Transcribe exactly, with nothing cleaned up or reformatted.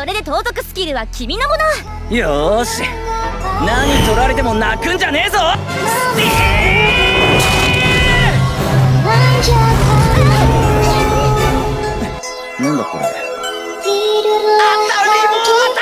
それで盗賊スキルは君のもの。 よーし、何取られても泣くんじゃねえぞ。なんだこれ。あたりも